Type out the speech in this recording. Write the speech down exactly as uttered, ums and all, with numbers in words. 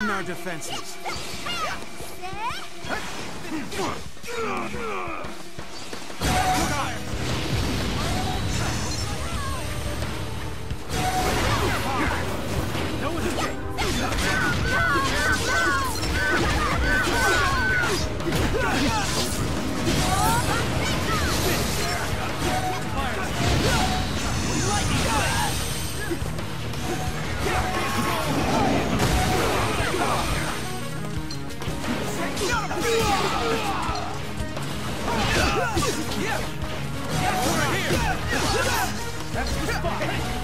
Heighten our defenses. No escape. Over here! That's the spot!